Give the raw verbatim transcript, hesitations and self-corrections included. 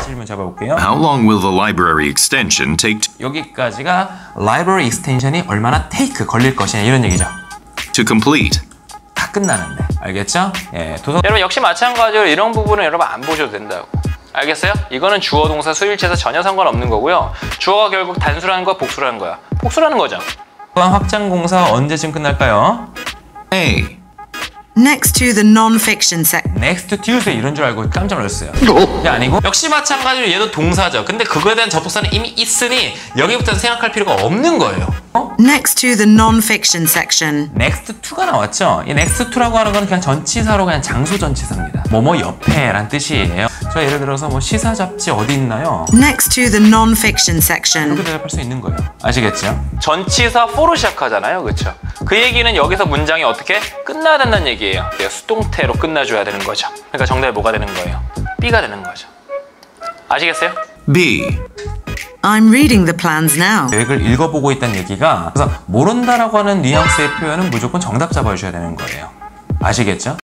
질문 잡아볼게요. How long will the library extension take to, 여기까지가 library extension이 얼마나 take 걸릴 것이냐 이런 얘기죠. to complete? 다 끝나는데. 알겠죠? 예, 도서... 여러분 역시 마찬가지로 이런 부분은 여러분 안 보셔도 된다고. 알겠어요? 이거는 주어 동사 수일치에서 전혀 상관없는 거고요. 주어가 결국 단수라는 거야, 복수라는 거야? 복수라는 거죠. 또한 확장 공사 언제쯤 끝날까요? A. Next to the non-fiction section. next Tuesday 이런 줄 알고 깜짝 놀랐어요. 이게 아니고 역시 마찬가지로 얘도 동사죠. 근데 그거에 대한 접속사는 이미 있으니 여기부터는 생각할 필요가 없는 거예요. 어? Next to the non-fiction section. next to가 나왔죠. 이 next to라고 하는 건 그냥 전치사로 그냥 장소 전치사입니다. 뭐뭐 옆에란 뜻이에요. 저 예를 들어서 뭐 시사 잡지 어디 있나요? Next to the non-fiction section. 이렇게 대답할 수 있는 거예요. 아시겠죠? 전치사 for로 시작하잖아요. 그렇죠? 그 얘기는 여기서 문장이 어떻게 끝나야 된다는 얘기예요. 수동태로 끝나줘야 되는 거죠. 그러니까 정답이 뭐가 되는 거예요? B가 되는 거죠. 아시겠어요? B. I'm reading the plans now. 계획을 읽어보고 있다는 얘기가 그래서 모른다라고 하는 뉘앙스의 표현은 무조건 정답 잡아주셔야 되는 거예요. 아시겠죠?